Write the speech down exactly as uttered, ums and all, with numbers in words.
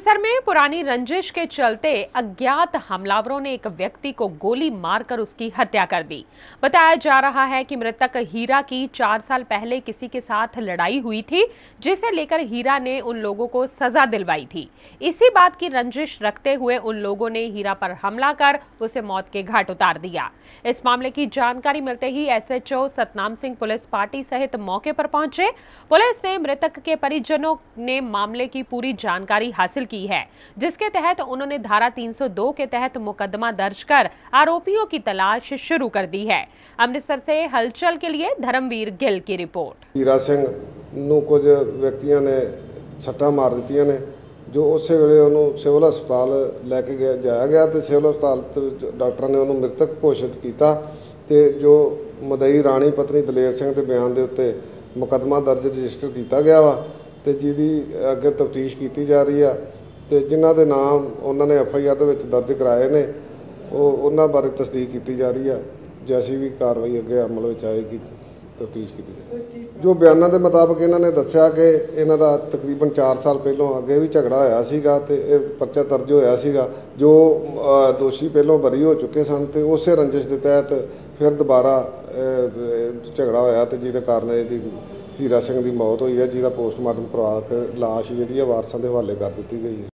अमृतसर में पुरानी रंजिश के चलते अज्ञात हमलावरों ने एक व्यक्ति को गोली मारकर उसकी हत्या कर दी। बताया जा रहा है कि मृतक हीरा की चार साल पहले किसी के साथ लड़ाई हुई थी, जिसे लेकर हीरा ने उन लोगों को सजा दिलवाई थी। इसी बात की रंजिश रखते हुए उन लोगों ने हीरा पर हमला कर उसे मौत के घाट उतार दिया। इस मामले की जानकारी मिलते ही SHO Satnam Singh police party सहित मौके पर पहुंचे। पुलिस ने मृतक के परिजनों ने मामले की पूरी जानकारी हासिल की है, जिसके तहत उन्होंने धारा तीन सौ दो के तहत मुकदमा दर्ज कर आरोपियों की तलाश शुरू कर दी है। अमृतसर से हलचल के लिए धर्मवीर गिल की रिपोर्ट। हीरा सिंह ਨੂੰ ਕੁਝ ਵਿਅਕਤੀਆਂ ਨੇ ਸੱਟਾਂ ਮਾਰ ਦਿੱਤੀਆਂ ਨੇ, ਜੋ ਉਸੇ ਵੇਲੇ ਉਹਨੂੰ ਸਿਵਲ ਹਸਪਤਾਲ ਲੈ ਕੇ ਗਿਆ ਜਾਇਆ ਗਿਆ ਤੇ ਸਿਵਲ ਹਸਪਤਾਲ ਤੇ ਡਾਕਟਰਾਂ ਨੇ ਉਹਨੂੰ ਮ੍ਰਿਤਕ ਘੋਸ਼ਿਤ ਕੀਤਾ ਤੇ ਜੋ ਮਦਈ ਰਾਣੀ ਪਤਨੀ ਦਲੇਰ ਸਿੰਘ ਦੇ ਬਿਆਨ ਦੇ ਉੱਤੇ ਮੁਕੱਦਮਾ ਦਰਜ ਰਜਿਸਟਰ ਕੀਤਾ ਗਿਆ ਵਾ ਤੇ ਜਿਹਦੀ ਅੱਗੇ ਤਫਤੀਸ਼ ਕੀਤੀ ਜਾ ਰਹੀ ਆ ਤੇ ਜਿਨ੍ਹਾਂ ਦੇ ਨਾਮ ਉਹਨਾਂ ਨੇ ਐਫ ਆਈ ਆਰ ਦੇ ਵਿੱਚ ਦਰਜ ਕਰਾਏ ਨੇ ਉਹ ਉਹਨਾਂ ਬਾਰੇ ਤਸਦੀਕ ਕੀਤੀ ਜਾ ਰਹੀ ਆ। ਜੈਸੀ ਵੀ ਕਾਰਵਾਈ ਅੱਗੇ ਅਮਲ ਵਿੱਚ ਆਏਗੀ तफ्तीश की। जो बयानों के मुताबिक इन्होंने दसिया कि इन्हों का तकरीबन चार साल पहलों अगे भी झगड़ा होया सीगा ते परचा दर्ज होया सीगा, जो दोषी पहलों बरी हो चुके सन ते उसे रंजिश के तहत फिर दोबारा झगड़ा होया ते जिहदे कारण इहदी हीरा सिंह की मौत हुई है, जिहदा पोस्टमार्टम करवा के लाश जिहड़ी है वारसां दे हवाले कर दी गई है।